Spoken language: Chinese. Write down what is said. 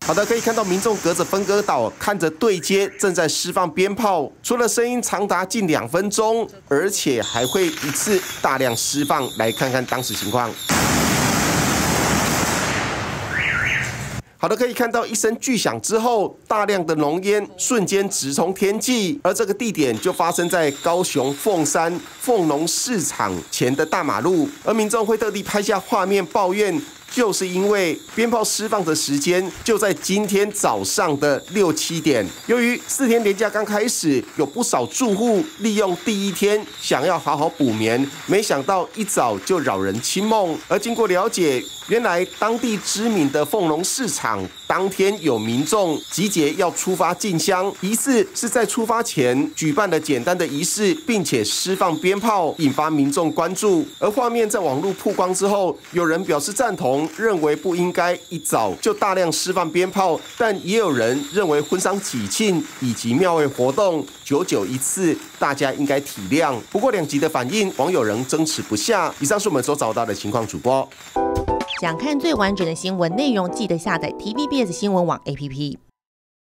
好的，可以看到民众隔着分割岛看着对街正在释放鞭炮，除了声音长达近2分钟，而且还会一次大量释放。来看看当时情况。 好的，可以看到一声巨响之后，大量的浓烟瞬间直冲天际，而这个地点就发生在高雄凤山凤农市场前的大马路，而民众会特地拍下画面抱怨。 就是因为鞭炮释放的时间就在今天早上的6、7点。由于4天连假刚开始，有不少住户利用第一天想要好好补眠，没想到一早就扰人清梦。而经过了解，原来当地知名的凤农市场当天有民众集结要出发进香，疑似是在出发前举办了简单的仪式，并且释放鞭炮，引发民众关注。而画面在网络曝光之后，有人表示赞同。 认为不应该一早就大量释放鞭炮，但也有人认为婚丧喜庆以及庙会活动久久一次，大家应该体谅。不过2极的反应，网友仍争持不下。以上是我们所找到的情况，主播。 想看最完整的新闻内容，记得下载 TVBS 新闻网 APP。